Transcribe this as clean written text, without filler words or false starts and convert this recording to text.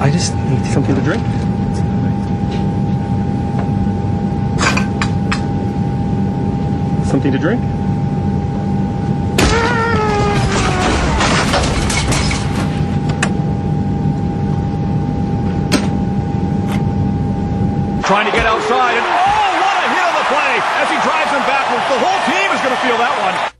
I just need something to drink. Something to drink? Trying to get outside, and oh, what a hit on the play as he drives him backwards. The whole team is going to feel that one.